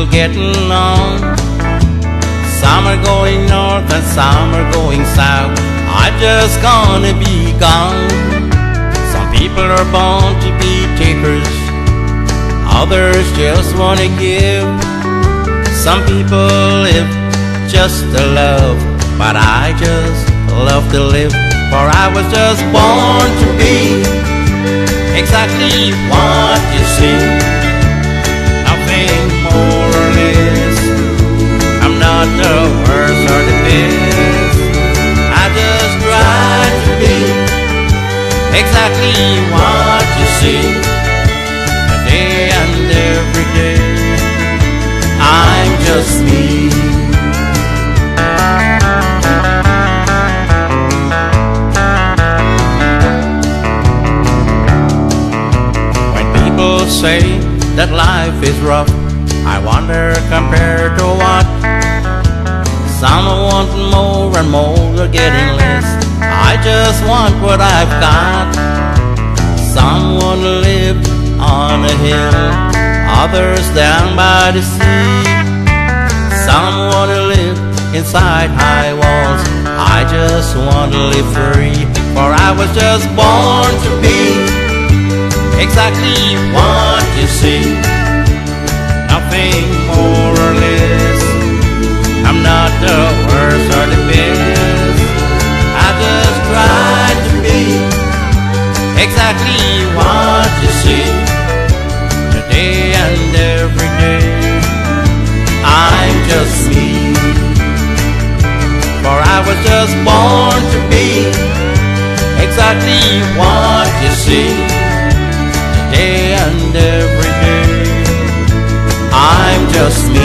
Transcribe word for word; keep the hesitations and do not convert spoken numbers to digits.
still getting on. Some are going north and some are going south. I'm just gonna be gone. Some people are born to be takers, others just wanna give. Some people live just to love, but I just love to live. For I was just born to be exactly what you see, nothing more or less. I'm not the worst or the best, I just try to be exactly what you see, day and every day. I'm just me. When people say that life is rough, I wonder compared to what. Some want more and more are getting less. I just want what I've got. Some want to live on a hill, others down by the sea. Some want to live inside high walls, I just want to live free. For I was just born to be exactly what you see, nothing more or less. I'm not the worst or the best, I just try to be exactly what you see, today and every day. I'm just me, for I was just born to be exactly what you see, today and every day. I'm just me.